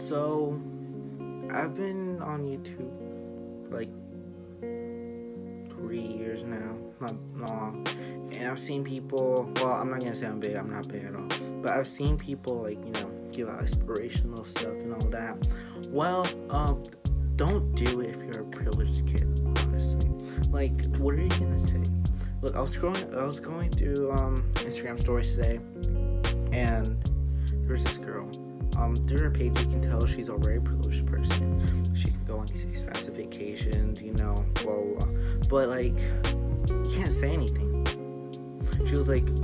So, I've been on YouTube for like 3 years now, not long, and I've seen people. Well, I'm not gonna say I'm big. I'm not big at all. But I've seen people give out inspirational stuff and all that. Well, don't do it if you're a privileged kid. Honestly, like, what are you gonna say? Look, I was going through Instagram stories today, and there's this girl. Through her page, you can tell she's a very privileged person. She can go on these expensive vacations, blah, blah, blah. But, like, you can't say anything. She was like,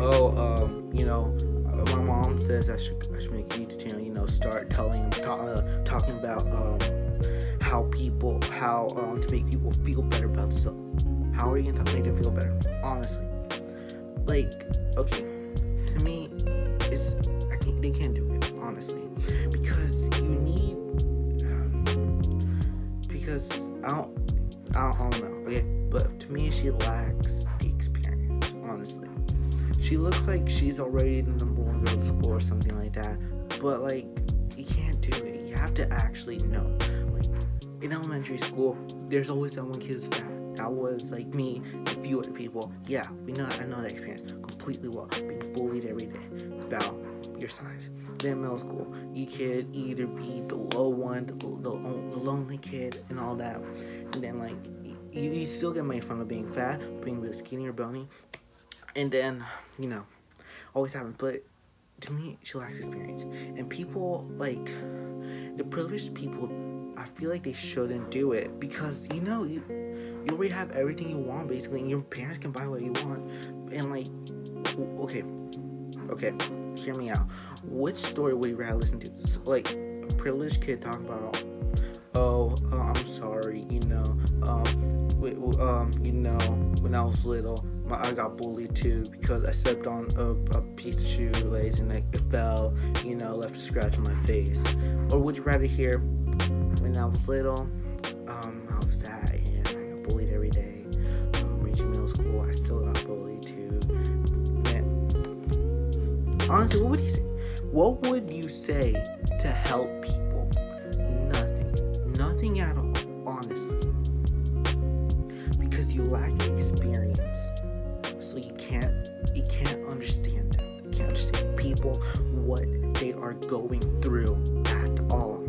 my mom says I should make a YouTube channel, start talking about how to make people feel better about themselves. How are you going to make them feel better? Honestly. Like, okay, to me, they can't do it, honestly. Because I don't know, okay? But to me, she lacks the experience, honestly. She looks like she's already the number one girl at school or something like that. But, like, you can't do it. You have to actually know. Like, in elementary school, there's always that one kid who's fat. That was, like, me and a few other people. Yeah, I know that experience completely well. Being bullied every day about your size. Then middle school, you could either be the low one, the lonely kid, and all that. And then, like, you still get made fun of being fat, being really skinny or bony. And then, always happens. But to me, she lacks experience. And people, like, the privileged people, I feel like they shouldn't do it. Because, you already have everything you want, basically. And your parents can buy what you want. And, like, okay, hear me out. Which story would you rather listen to? Like, a privileged kid talking about, I'm sorry, when I was little, I got bullied too because I stepped on a piece of shoelace and it fell, left a scratch on my face. Or would you rather hear, when I was little, I was fat and I got bullied every day. Reaching middle school, I still got bullied too. And honestly, what would you say? What would you say to help people? Nothing at all, honestly. Because you lack experience. So you can't understand them. You can't understand people, what they are going through at all.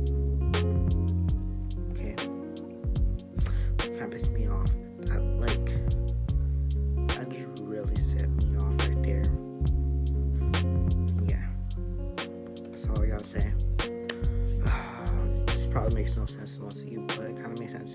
Okay? That pissed me off. That just really set me off right there. Yeah. That's all I gotta say. This probably makes no sense to most of you, but it kind of makes sense